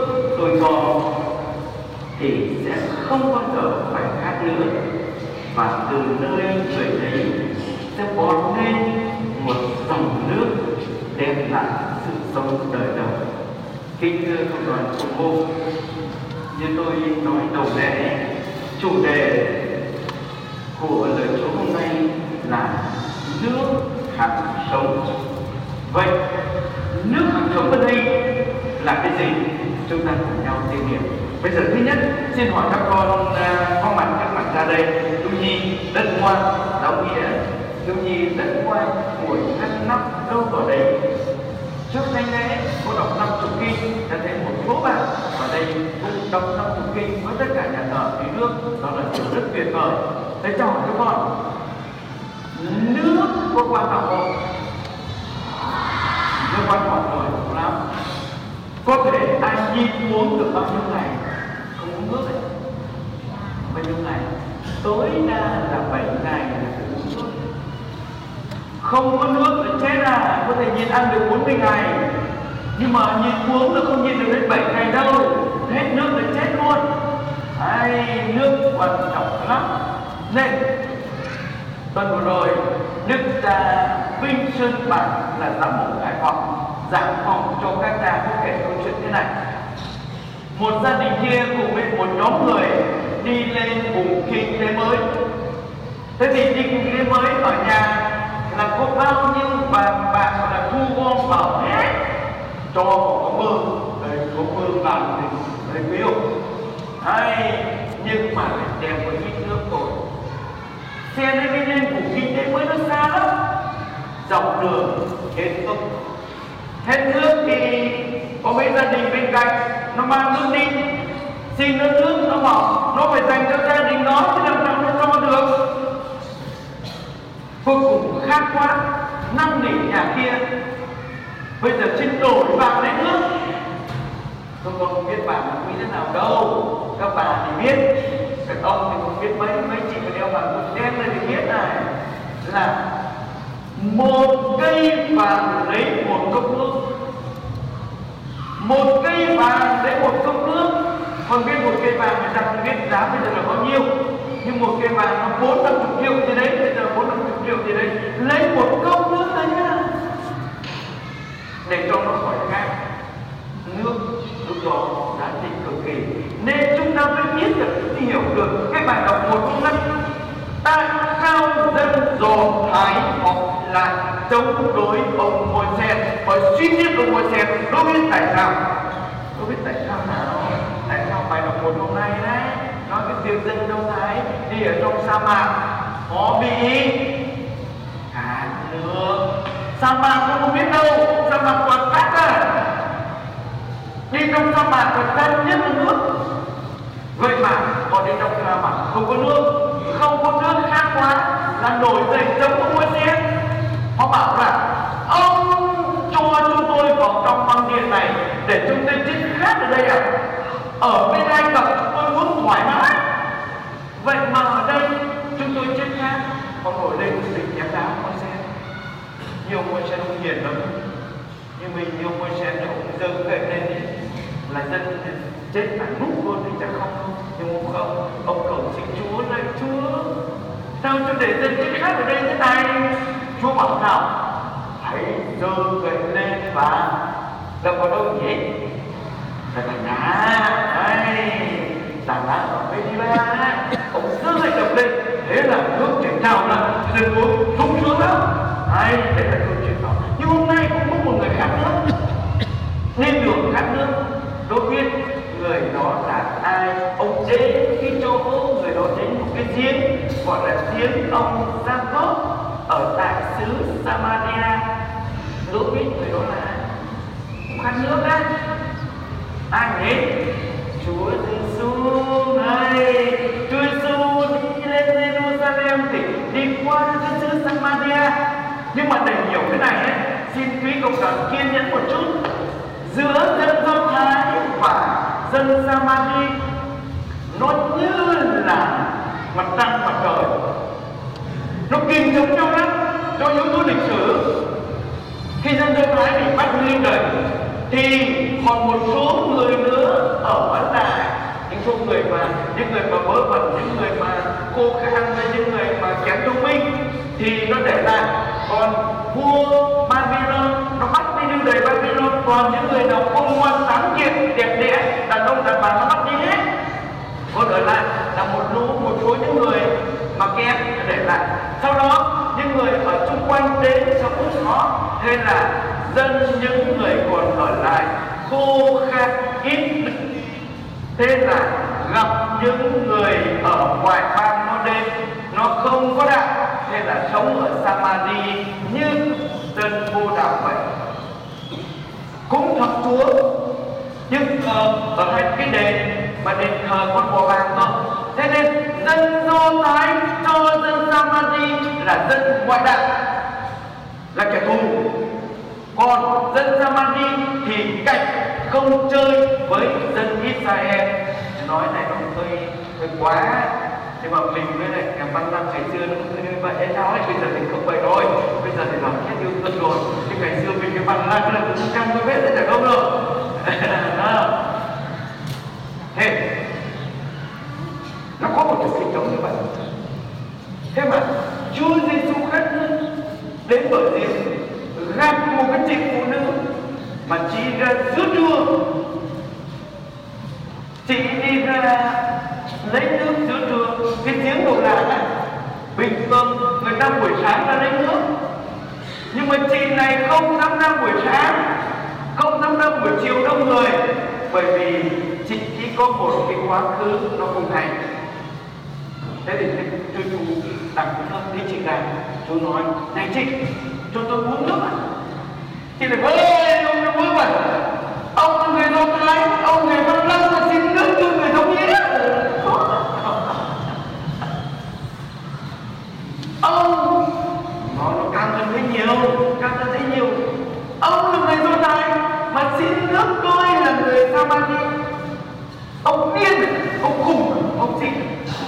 tôi cho thì sẽ không bao giờ phải khát nữa, và từ nơi người ấy sẽ bọt lên một dòng nước đem lại sự sống đời đời. Kính thưa cộng đoàn phục vụ, như tôi nói đầu lễ, chủ đề của lời Chúa hôm nay là nước hạt sống. Vậy nước hạt sống ở đây là cái gì? Chúng ta cùng nhau tìm hiểu. Bây giờ thứ nhất, xin hỏi các con có mặt các bạn ra đây. Dung Nhi rất ngoan, Giáo Nghĩa. Dung Nhi rất ngoan, ngồi ngăn nắp đâu vào đây. Trước đây lễ cô đọc 50 kinh, đã thấy một số bạn ở đây cũng đọc 50 kinh với tất cả nhà thờ phía nước. Đó là điều rất tuyệt vời. Thế cho hỏi các con, nước có quan trọng không? Nước quan trọng rồi, đúng lắm. Có thể ai nhìn uống được bao nhiêu ngày không uống nước ấy? Bao nhiêu ngày? Tối đa là 7 ngày là phải uống nước. Không có nước thì chết à, có thể nhìn ăn được 40 ngày, nhưng mà nhìn uống nó không nhìn được đến 7 ngày đâu, hết nước là chết luôn. Nước quan trọng lắm. Nên tuần vừa rồi Đức cha Vinh Xuân Bản là giám mục Hải Phòng giảng phòng cho các cha có kể câu chuyện thế này. Một gia đình kia cùng với một nhóm người đi lên vùng kinh tế mới. Thế thì đi kinh tế mới ở nhà là có bao nhiêu vàng bạc là thu gom vào hết cho có mơ. Đây có mơ vàng thì đây quý không? Nhưng mà lại đem một ít nước thôi. Xe nó đi lên vùng kinh tế mới nó xa lắm, dọc đường hết nước. Hết nước thì có mấy gia đình bên cạnh nó mang nước đi, xin nước nó bảo nó phải dành cho gia đình nó chứ làm sao nó cho được. Cuối cùng khác quá, năn nỉ nhà kia bây giờ xin đổi vào lấy nước. Tôi còn không biết bà quý thế nào đâu, các bà thì biết, các ông thì không biết. Mấy chị mà đeo vàng quần đen này thì biết này, là một cây vàng lấy một cốc nước. Một cây vàng lấy một cốc nước. Còn biết một cây vàng người ta không biết giá bây giờ là bao nhiêu, nhưng một cây vàng nó 450 triệu gì đấy, bây giờ 450 triệu gì đấy, lấy một cốc nước thôi nhá, để cho nó khỏi khát. Nước lúc đó giá trị cực kỳ. Nên chúng ta mới biết được, hiểu được cái bài đọc một hôm nay. Tại sao dân Do Thái họ lại chống đối ông Môi-se và suy giết ông Môi-se? Đâu biết tại sao? Đâu biết tại sao nào? Tại sao bài đọc một hôm nay đấy nói cái việc dân Do Thái đi ở trong sa mạc họ bị khát nước. Sa mạc không biết đâu, sa mạc toàn cát à. Đi trong sa mạc là cần nhất là nước. Vậy mà họ đi trong sa mạc không có nước, không có nước khát quá là nổi dậy chống ông Môi-se. Họ bảo là ông cho chúng tôi vào trong băng điện này để chúng tôi chết khát ở đây à? Ở bên Ai Cập tôi uống thoải mái, vậy mà ở đây chúng tôi chết khát. Họ nổi lên định chém đá Môi-se. Nhiều Môi-se không hiền lắm, nhưng mình nhiều Môi-se thì ông giơ gậy lên đi là dân chết phải nút luôn thì chắc không. Nhưng ông cầu xin Chúa này, Chúa sao cho để dân chết khát ở đây thế này? Chúa bảo nào? Hãy giơ gậy lên và đâu có đâu nhỉ? Là tảng đá. Tảng đá ở bên đi ba. Ông giơ gậy đập lên, thế là nước chảy trào ra, dân uống sung sướng lắm. Đấy là câu chuyện đó. Nhưng hôm nay cũng có một người khát nước, nên đường khát nước. Đâu biết người đó là ai? Ông đến cái chỗ người đó đến một cái giếng gọi là giếng ông Jacob ở tại xứ Samaria. Đâu biết người đó là ai? Ông khát nước á. Ai nhỉ? Chúa Giêsu này. Chúa Giêsu đi lên Jerusalem thì đi qua cái xứ Samaria. Nhưng mà để hiểu cái này ấy, xin quý cộng đoàn kiên nhẫn một chút. Giữa dân Do Thái và dân Samari nó như là mặt trăng mặt trời, nó kinh giống nhau lắm. Do yếu tố lịch sử, khi dân Do Thái bị bắt lên đời thì còn một số người nữa số người mà những người mà vớ vẩn, những người mà khô khan, với những người mà kém thông minh thì nó để lại. Còn vua Babylon nó bắt đi lưu đày Babylon, còn những người nào khôn ngoan sáng kiệt đẹp đẽ, đàn ông đàn bà nó bắt đi hết. Còn ở lại là một số những người mà kém để lại. Sau đó những người ở xung quanh đến sống nó, thế là dân những người còn ở lại khô khan ít. Thế là gặp những người ở ngoài bang nó đến, nó không có đạo, thế là sống ở Samari như dân vô đạo vậy. Cũng thập Chúa nhưng ở hai cái đền mà đền thờ con bò vàng thôi. Thế nên dân Do Thái cho dân Samari là dân ngoại đạo, là kẻ thù. Còn dân Samari thì cạnh không chơi với dân Israel. Nói này nó hơi quá, nhưng mà mình với lại nhà văn năm ngày xưa nó cũng như vậy sao ấy. Bây giờ thì không vậy rồi, bây giờ thì làm hết yêu thương rồi. Nhưng ngày xưa mình cái văn lan nó là cũng căng với vết đấy, chẳng không đâu. Thế nó có một cái sinh động như vậy. Thế mà Chúa Giêsu Christ đến bờ giếng gặp một cái chị phụ nữ mà chị ra giữa đường. Chị đi ra lấy nước giữa đường, cái giếng đổ làng á, bình thường người ta buổi sáng ra lấy nước, nhưng mà chị này không dám ra buổi sáng, không dám ra buổi chiều đông người, bởi vì chị chỉ có một cái quá khứ nó không hay. Thế thì chú đặt thấy chị này, chú nói: này chị, cho tôi uống nước ạ. Chị này ơi, ông nó vớ vẩn, ông là người Do Thái, ông người Văn Lâm mà xin nước cho người thống nhất. Ông nó càng hơn thấy nhiều, càng hơn thấy nhiều. Ông là người Do Thái mà xin nước tôi là người Samari. Ông điên, ông khùng, ông xin.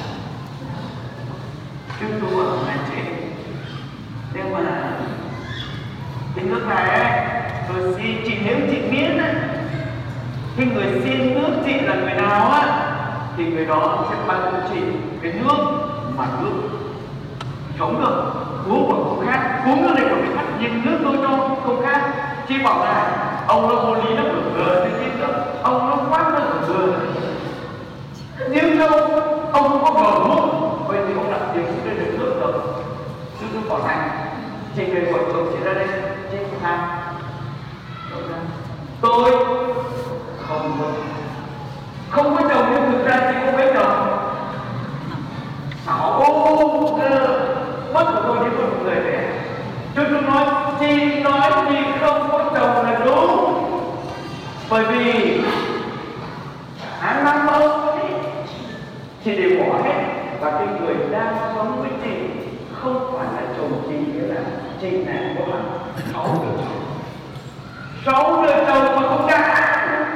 Chứ tôi bảo này chị, nhưng mà cái nước này tôi xin chị, nếu chị biết ấy, cái người xin nước chị là người nào á, thì người đó sẽ ban cho chị cái nước mà nước chống được, uống còn không khác, uống nước này còn bị khác, nhưng nước tôi cho không khác. Chị bảo là ông nó vô lý, nó vừa thì xin nước, ông nó quát nó vừa, nhưng đâu ông không có gờ nước, vậy thì ông đặt tiền xuống đây được nước rồi. Chứ tôi bảo này, chị về gọi chồng chị ra đây, chị không tham. Tôi không có chồng, nhưng thực ra chị không mấy chồng. Xảo mất của tôi như một người vậy. Chứ tôi nói chị nói chị không có chồng là đúng, bởi vì tháng năm ông chị đều bỏ hết, và cái người đang sống với chị không phải là chồng chị, nghĩa là chị này có là 6 đời chồng mà không đã.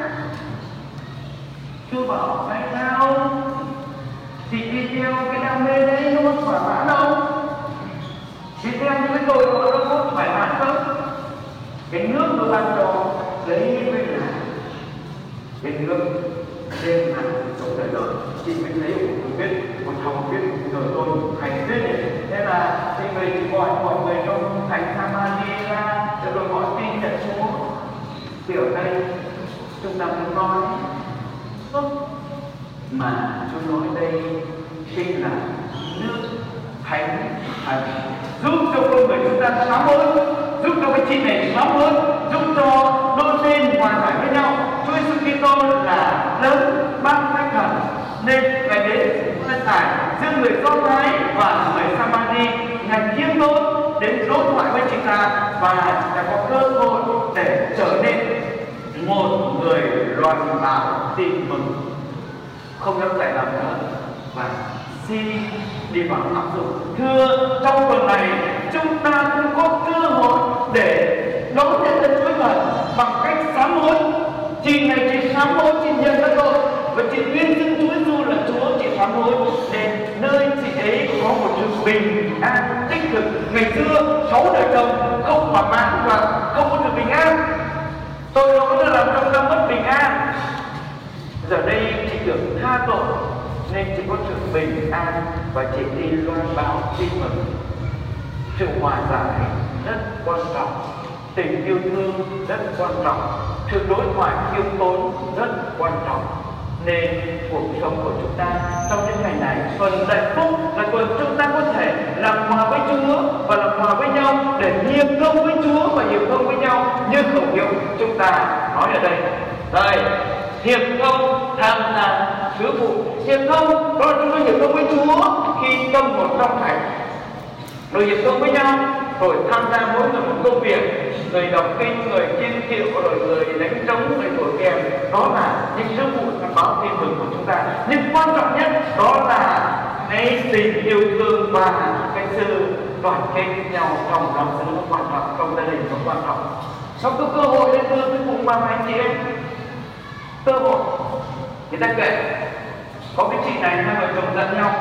Chưa bảo phải sao chị đi theo cái đam mê đấy nó có thỏa mãn đâu, chị theo những cái tội nó có thoải mãn không? Cái nước tôi ban cho lấy với là cái nước đêm ăn sống đời đời. Chị mới thấy một biết, một thằng biết đời tôi thành biết này. Thế là chị về chị gọi mọi người trong thành Samari ra, rồi gọi tin nhận Chúa. Thì ở đây chúng ta muốn nói không, mà Chúa nói đây chính là nước thánh thần, giúp cho con người chúng ta sám hối, giúp cho cái chị này sám hối, giúp cho đôi bên hòa giải với nhau. Chúa Giêsu Kitô là lớn ban thánh thần, nên Ngài đến phân giải giữa người Do Thái và người Samari, Ngài khiêm tốn đến đối thoại với chúng ta, và đã có cơ hội để trở nên một người loan báo tin mừng, không dám giải làm nữa, và xin đi vào áp dụng. Thưa, trong tuần này chúng ta cũng có cơ hội để đón nhận Đức Chúa Trời bằng cách sám hối. Chị này chị sám hối, chị nhận ra tội, và chị tuyên xưng Chúa Giêsu là Chúa, chị sám hối, để nơi chị ấy có một sự bình an tích cực. Ngày xưa 6 đời chồng không thỏa mãn và không có sự bình an, tôi nó có làm trong tâm mất bình an. Giờ đây chị được tha tội nên chỉ có sự bình an và chỉ đi loan báo tin mừng. Sự hòa giải rất quan trọng, tình yêu thương rất quan trọng, sự đối thoại khiêm tốn rất quan trọng. Nên cuộc sống của chúng ta trong những ngày này, tuần hạnh phúc là tuần chúng ta có thể làm hòa với Chúa và làm hòa với nhau để hiệp thông với Chúa và hiệp thông với nhau như khẩu hiệu chúng ta nói ở đây. Đây, hiệp thông tham gia sứ vụ. Hiệp thông đó là chúng ta hiệp thông với Chúa khi tâm một trong thánh, rồi hiệp thông với nhau, rồi tham gia mỗi người một công việc, người đọc kinh, người chiên kiệu, rồi người đánh trống, người thổi kèn. Đó là những sứ vụ làm báo tin mừng của chúng ta. Nhưng quan trọng nhất đó là cái tình yêu thương và cái sự đoàn kết nhau trong giáo xứ nó quan trọng, trong gia đình nó quan trọng. Nó có cơ hội để đưa cái cùng vào anh chị em, cơ hội. Người ta kể có cái chị này hai vợ chồng giận nhau.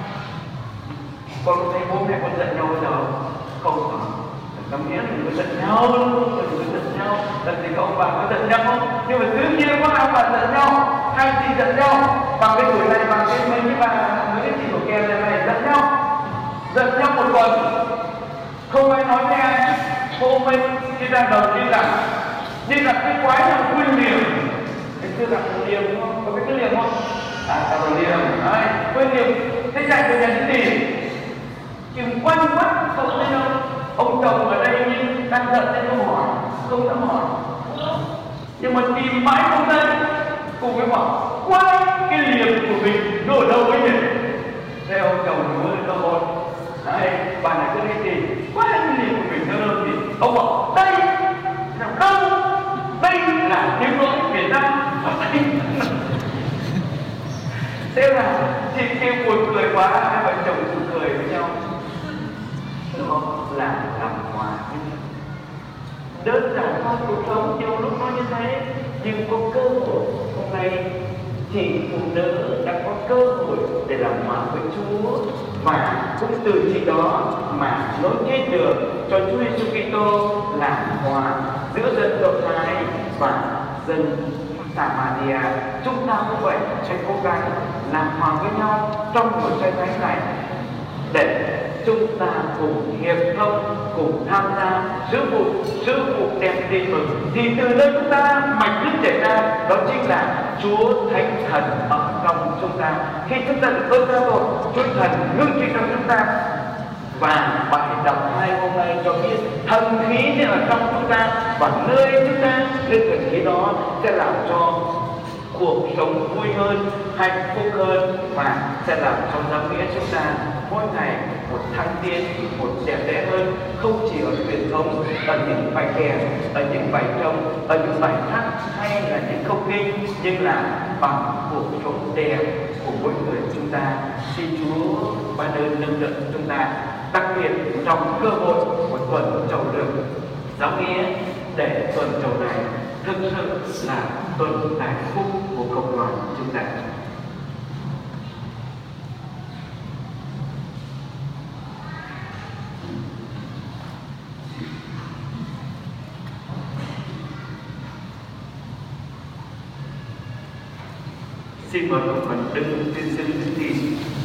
Con thấy bố mẹ con giận nhau bây giờ không phải. Có nghĩa là mình có giận nhau, mình có giận nhau. Lần thì các ông bà có giận nhau không? Nhưng mà thứ kia có ông bà giận nhau, hai chị giận nhau. Bằng cái tuổi này, bằng cái mấy bà, mấy cái chị của kèm này giận nhau. Giận nhau một tuần, không ai nói với ai. Hôm nay đi ra đầu đi gặp cái quái nào Quyên Liềm. Anh chưa gặp Liềm đúng không? Có biết cái Liềm không? Gặp Liềm, Quyên Liềm. Thế chạy về nhà đi tìm. Chừng quanh quất không thấy đâu. Ông chồng ở đây nhưng đang giận nên không hỏi, không dám hỏi. Nhưng mà tìm mãi không thấy. Cô mới bảo quay cái Liềm của mình nó ở đâu ấy nhỉ? Thế ông chồng mới đâu rồi. Đấy, bà này cứ đi tìm quay cái Liềm của mình nó đâu thì ông bảo đây là đâu? Đây là tiếng nói Việt Nam ở đây. Thế là chị kêu buồn cười quá, hai vợ chồng cùng cười với nhau. Đó là làm hòa. Đơn giản thôi, cuộc sống nhiều lúc nó như thế, nhưng có cơ hội. Hôm nay chị phụ nữ đã có cơ hội để làm hòa với Chúa, và cũng từ chị đó mà nối kết được cho Chúa Giêsu Kitô làm hòa giữa dân Do Thái và dân Samaria. Chúng ta cũng vậy, sẽ cố gắng làm hòa với nhau trong một trái thánh này để chúng ta cùng hiệp thông, cùng tham gia sứ vụ đem tin mừng. Thì từ nơi chúng ta mạch nước chảy ra, đó chính là Chúa Thánh Thần ở trong chúng ta. Khi chúng ta được ơn ra rồi, Chúa Thần ngự trị trong chúng ta. Và bài đọc hai hôm nay cho biết thần khí sẽ ở trong chúng ta, và nơi chúng ta nên thần khí đó sẽ làm cho cuộc sống vui hơn, hạnh phúc hơn, và sẽ làm cho giáo nghĩa chúng ta mỗi ngày một thăng tiến, một đẹp đẽ hơn, không chỉ ở truyền thống, ở những bài kèn, ở những bài trống, ở những bài hát hay là những câu kinh, nhưng là bằng cuộc sống đẹp của mỗi người chúng ta. Xin Chúa ban ơn nâng đỡ chúng ta, đặc biệt trong cơ hội của tuần Trầu Được giáo nghĩa, để tuần Trầu này thực sự là tuần hạnh phúc của cộng đoàn chúng ta. Xin mời cộng đoàn đứng trên sân thi.